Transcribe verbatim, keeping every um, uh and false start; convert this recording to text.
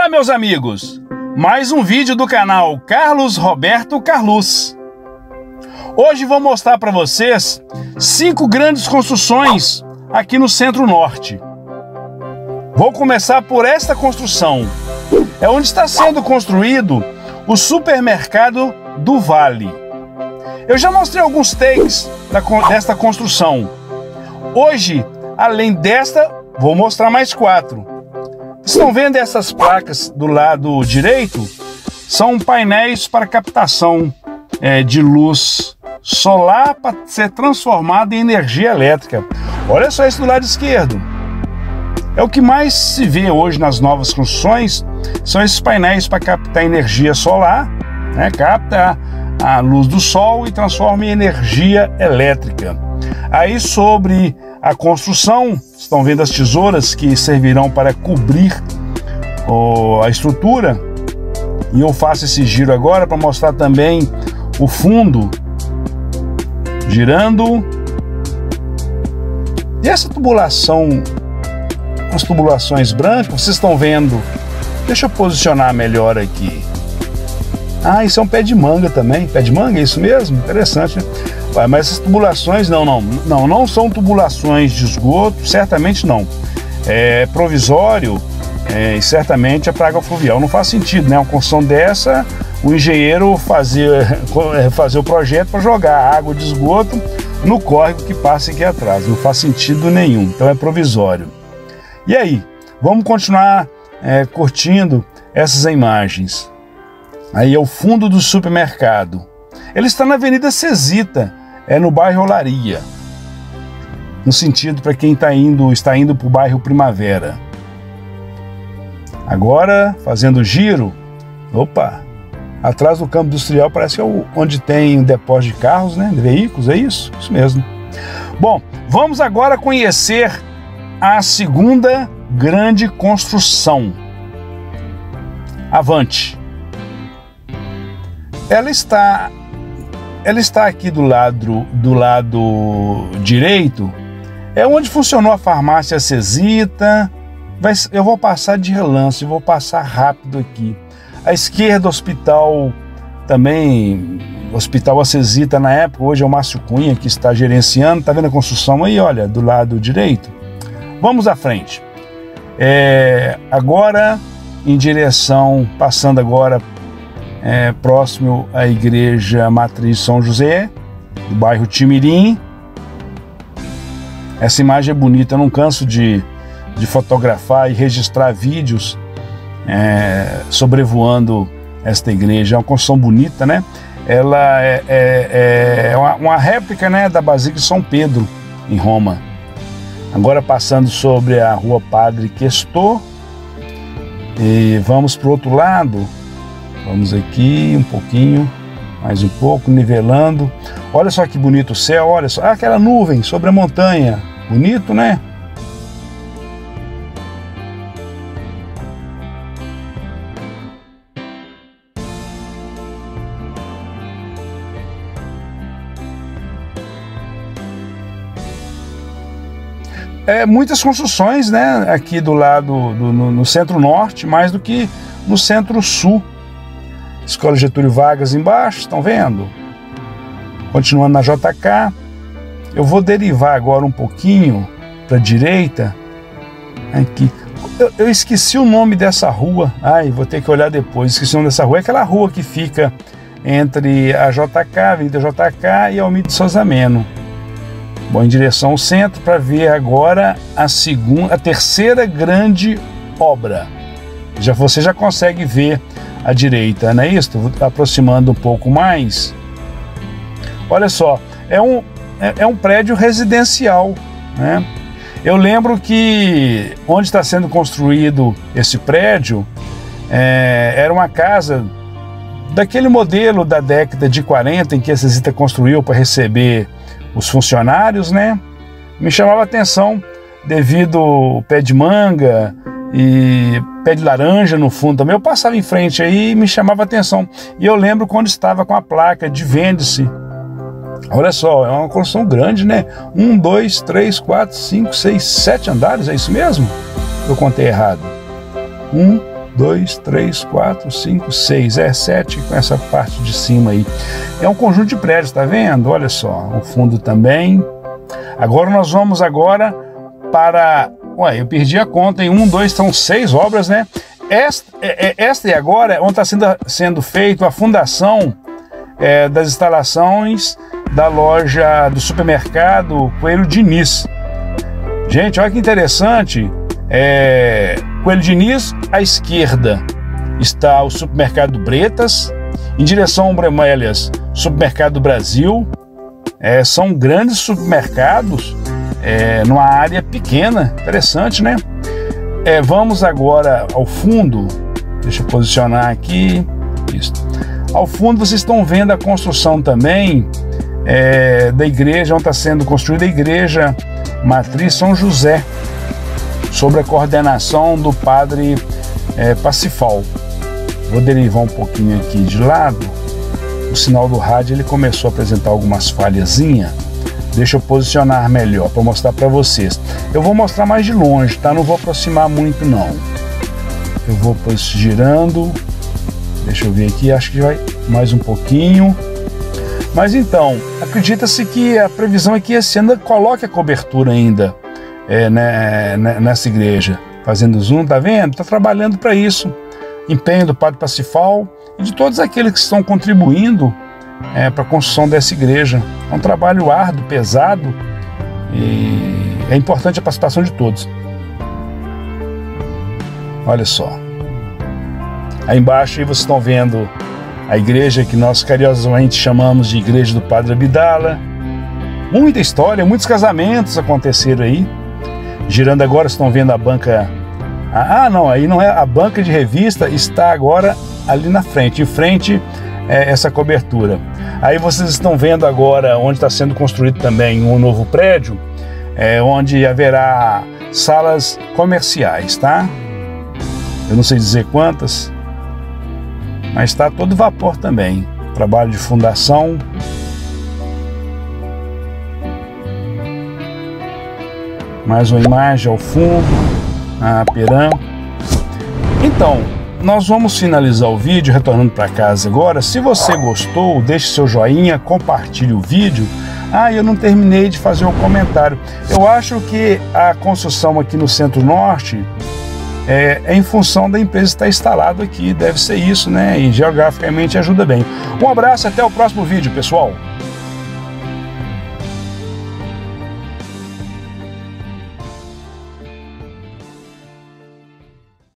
Olá, meus amigos! Mais um vídeo do canal Carlos Roberto Carluz. Hoje vou mostrar para vocês cinco grandes construções aqui no Centro-Norte. Vou começar por esta construção. É onde está sendo construído o supermercado do Vale. Eu já mostrei alguns takes da, desta construção. Hoje, além desta, vou mostrar mais quatro. Estão vendo essas placas do lado direito? São painéis para captação é, de luz solar para ser transformada em energia elétrica. Olha só isso do lado esquerdo. É o que mais se vê hoje nas novas construções, são esses painéis para captar energia solar, né? Capta a luz do sol e transforma em energia elétrica. Aí sobre a construção, estão vendo as tesouras que servirão para cobrir oh, a estrutura. E eu faço esse giro agora para mostrar também o fundo girando. E essa tubulação, as tubulações brancas, vocês estão vendo. Deixa eu posicionar melhor aqui. Ah, isso é um pé de manga também. Pé de manga, é isso mesmo? Interessante, né? Ué, mas essas tubulações, não, não, não, não são tubulações de esgoto, certamente não. É provisório é, e certamente é para água fluvial. Não faz sentido, né? Uma construção dessa, o engenheiro fazer, fazer o projeto para jogar água de esgoto no córrego que passa aqui atrás. Não faz sentido nenhum, então é provisório. E aí, vamos continuar é, curtindo essas imagens. Aí é o fundo do supermercado. Ele está na Avenida Cesita, é no bairro Olaria. No sentido para quem tá indo, está indo para o bairro Primavera. Agora, fazendo o giro, opa, atrás do campo industrial parece que é o, onde tem um depósito de carros, né, de veículos, é isso? Isso mesmo. Bom, vamos agora conhecer a segunda grande construção. Avante. Ela está, ela está aqui do lado, do lado direito, é onde funcionou a farmácia Cesita. Vai, eu vou passar de relance, vou passar rápido aqui. À esquerda, hospital também, hospital Cesita na época, hoje é o Márcio Cunha que está gerenciando. Tá vendo a construção aí, olha, do lado direito? Vamos à frente. É, agora, em direção, passando agora É, próximo à Igreja Matriz São José, do bairro Timirim. Essa imagem é bonita, eu não canso de, de fotografar e registrar vídeos é, sobrevoando esta igreja. É uma construção bonita, né? Ela é, é, é uma, uma réplica, né, da Basílica de São Pedro, em Roma. Agora passando sobre a Rua Padre Questor, e vamos para o outro lado. Vamos aqui um pouquinho, mais um pouco, nivelando. Olha só que bonito o céu, olha só. Ah, aquela nuvem sobre a montanha. Bonito, né? É, muitas construções, né? Aqui do lado, do, no, no centro-norte, mais do que no centro-sul. Escola Getúlio Vargas embaixo, estão vendo? Continuando na J K, eu vou derivar agora um pouquinho para a direita. Aqui. Eu, eu esqueci o nome dessa rua. Ai, vou ter que olhar depois. Esqueci o nome dessa rua. É aquela rua que fica entre a J K, a Avenida J K e a Almir de Souza Meno. Bom, em direção ao centro para ver agora a segunda, a terceira grande obra. Já você já consegue ver à direita, não é isso? Vou aproximando um pouco mais. Olha só, é um, é, é um prédio residencial, né? Eu lembro que onde está sendo construído esse prédio é, era uma casa daquele modelo da década de quarenta em que a Cesita construiu para receber os funcionários, né? Me chamava a atenção devido ao pé de manga e pé de laranja no fundo também. Eu passava em frente aí e me chamava a atenção. E eu lembro quando estava com a placa de vende-se. Olha só, é uma construção grande, né? Um, dois, três, quatro, cinco, seis, sete andares, é isso mesmo? Eu contei errado. Um, dois, três, quatro, cinco, seis, é sete com essa parte de cima aí. É um conjunto de prédios, tá vendo? Olha só, o fundo também. Agora nós vamos agora para... Ué, eu perdi a conta, em um, dois, são seis obras, né? Esta, esta e agora é onde está sendo, sendo feita a fundação é, das instalações da loja do supermercado Coelho Diniz. Gente, olha que interessante. É, Coelho Diniz, à esquerda está o supermercado Bretas, em direção ao Bremélias, supermercado Brasil. É, são grandes supermercados é, numa área pequena, interessante, né? É, vamos agora ao fundo, deixa eu posicionar aqui, isso. Ao fundo vocês estão vendo a construção também é, da igreja, onde está sendo construída a igreja Matriz São José, sob a coordenação do padre é, Pacifal. Vou derivar um pouquinho aqui de lado, o sinal do rádio ele começou a apresentar algumas falhazinhas. Deixa eu posicionar melhor para mostrar para vocês. Eu vou mostrar mais de longe, tá? Não vou aproximar muito não. Eu vou girando. Deixa eu ver aqui, acho que vai mais um pouquinho. Mas então, acredita-se que a previsão é que esse ano coloque a cobertura ainda é, né, nessa igreja. Fazendo zoom, tá vendo? Tá trabalhando para isso. Empenho do padre Pacifal e de todos aqueles que estão contribuindo É, para a construção dessa igreja. É um trabalho árduo, pesado, e é importante a participação de todos. Olha só. Aí embaixo aí vocês estão vendo a igreja que nós carinhosamente chamamos de Igreja do Padre Abdala. Muita história, muitos casamentos aconteceram aí. Girando agora, vocês estão vendo a banca... Ah, não, aí não é a banca de revista, está agora ali na frente, em frente é, essa cobertura. Aí vocês estão vendo agora onde está sendo construído também um novo prédio, é, onde haverá salas comerciais, tá? Eu não sei dizer quantas, mas está todo vapor também. Trabalho de fundação. Mais uma imagem ao fundo, a Peram. Então, nós vamos finalizar o vídeo retornando para casa agora. Se você gostou, deixe seu joinha, compartilhe o vídeo. Ah, eu não terminei de fazer o comentário. Eu acho que a construção aqui no Centro-Norte é, é em função da empresa estar instalada aqui. Deve ser isso, né? E geograficamente ajuda bem. Um abraço, até o próximo vídeo, pessoal.